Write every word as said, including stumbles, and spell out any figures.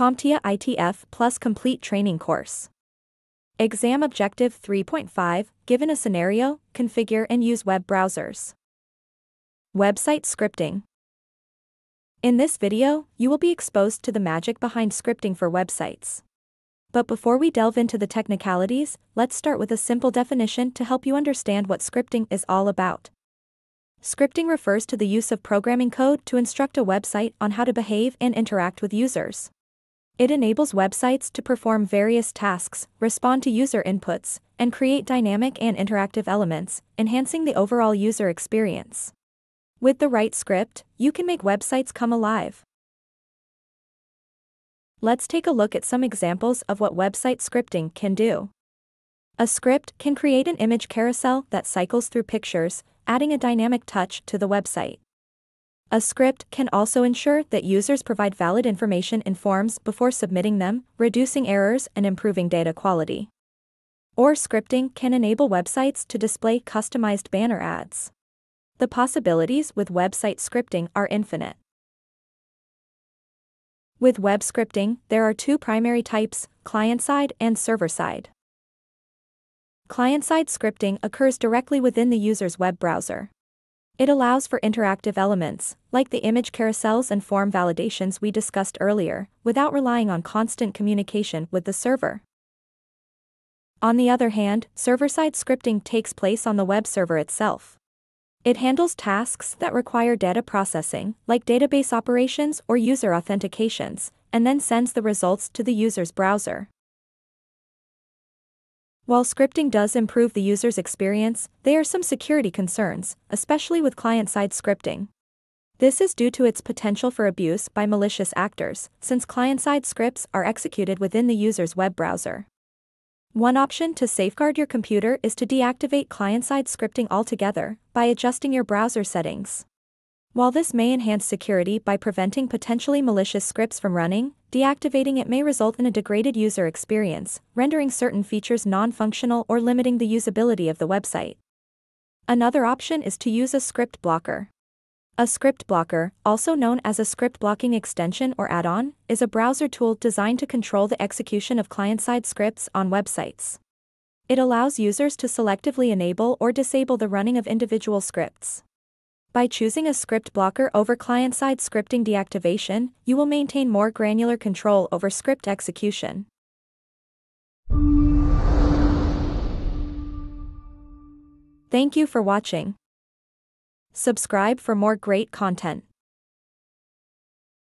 CompTIA I T F Plus Complete Training Course. Exam Objective three point five, given a scenario, configure and use web browsers. Website scripting. In this video, you will be exposed to the magic behind scripting for websites. But before we delve into the technicalities, let's start with a simple definition to help you understand what scripting is all about. Scripting refers to the use of programming code to instruct a website on how to behave and interact with users. It enables websites to perform various tasks, respond to user inputs, and create dynamic and interactive elements, enhancing the overall user experience. With the right script, you can make websites come alive. Let's take a look at some examples of what website scripting can do. A script can create an image carousel that cycles through pictures, adding a dynamic touch to the website. A script can also ensure that users provide valid information in forms before submitting them, reducing errors and improving data quality. Or scripting can enable websites to display customized banner ads. The possibilities with website scripting are infinite. With web scripting, there are two primary types, client-side and server-side. Client-side scripting occurs directly within the user's web browser. It allows for interactive elements, like the image carousels and form validations we discussed earlier, without relying on constant communication with the server. On the other hand, server-side scripting takes place on the web server itself. It handles tasks that require data processing, like database operations or user authentications, and then sends the results to the user's browser. While scripting does improve the user's experience, there are some security concerns, especially with client-side scripting. This is due to its potential for abuse by malicious actors, since client-side scripts are executed within the user's web browser. One option to safeguard your computer is to deactivate client-side scripting altogether by adjusting your browser settings. While this may enhance security by preventing potentially malicious scripts from running, deactivating it may result in a degraded user experience, rendering certain features non-functional or limiting the usability of the website. Another option is to use a script blocker. A script blocker, also known as a script blocking extension or add-on, is a browser tool designed to control the execution of client-side scripts on websites. It allows users to selectively enable or disable the running of individual scripts. By choosing a script blocker over client-side scripting deactivation, you will maintain more granular control over script execution. Thank you for watching. Subscribe for more great content.